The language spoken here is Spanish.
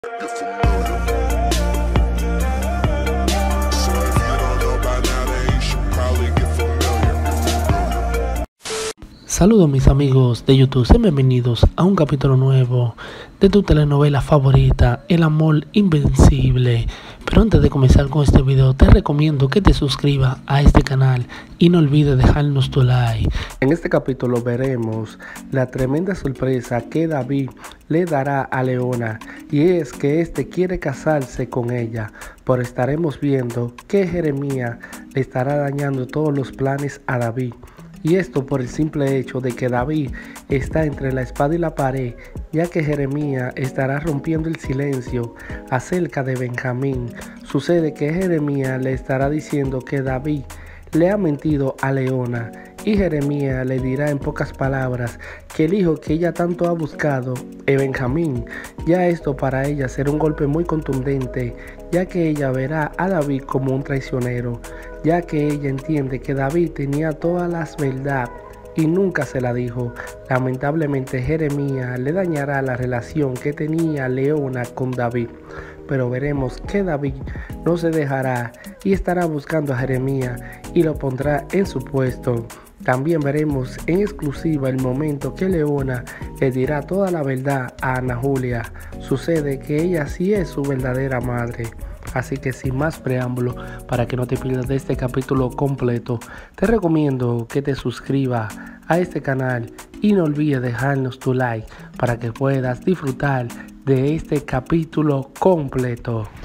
You're familiar. So if you don't know by now, then you should probably get familiar. Saludos mis amigos de YouTube, sean bienvenidos a un capítulo nuevo de tu telenovela favorita, El Amor Invencible. Pero antes de comenzar con este video, te recomiendo que te suscribas a este canal y no olvides dejarnos tu like. En este capítulo veremos la tremenda sorpresa que David le dará a Leona, y es que este quiere casarse con ella, pero estaremos viendo que Jeremías le estará dañando todos los planes a David. Y esto por el simple hecho de que David está entre la espada y la pared, ya que Jeremías estará rompiendo el silencio acerca de Benjamín. Sucede que Jeremías le estará diciendo que David le ha mentido a Leona, y Jeremías le dirá en pocas palabras que el hijo que ella tanto ha buscado es Benjamín. Ya esto para ella será un golpe muy contundente, ya que ella verá a David como un traicionero, ya que ella entiende que David tenía todas las verdades y nunca se la dijo. Lamentablemente Jeremías le dañará la relación que tenía Leona con David, pero veremos que David no se dejará y estará buscando a Jeremías y lo pondrá en su puesto. También veremos en exclusiva el momento que Leona le dirá toda la verdad a Ana Julia. Sucede que ella sí es su verdadera madre. Así que sin más preámbulo, para que no te pierdas de este capítulo completo, te recomiendo que te suscribas a este canal y no olvides dejarnos tu like para que puedas disfrutar de este capítulo completo.